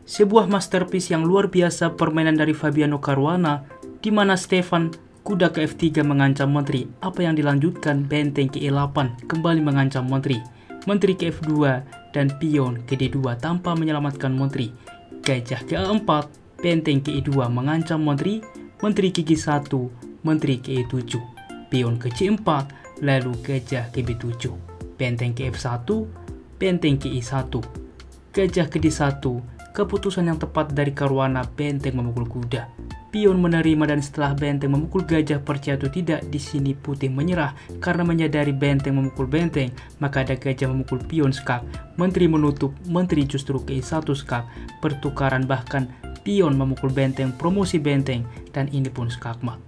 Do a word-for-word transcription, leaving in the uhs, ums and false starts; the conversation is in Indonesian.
Sebuah masterpiece yang luar biasa permainan dari Fabiano Caruana, di mana Stefan kuda ke F tiga mengancam menteri. Apa yang dilanjutkan, benteng ke E delapan kembali mengancam menteri. Menteri ke F dua dan pion ke D dua tanpa menyelamatkan menteri. Gajah ke A empat, benteng ke E dua mengancam menteri. Menteri ke G satu, menteri ke E tujuh. Pion ke C empat, lalu gajah ke B tujuh. Benteng ke F satu, benteng ke I satu. Gajah ke D satu, keputusan yang tepat dari Caruana, benteng memukul kuda. Pion menerima dan setelah benteng memukul gajah, percaya atau tidak, di sini putih menyerah karena menyadari benteng memukul benteng, maka ada gajah memukul pion skak. Menteri menutup, menteri justru ke I satu skak. Pertukaran bahkan pion memukul benteng, promosi benteng, dan ini pun skakmat.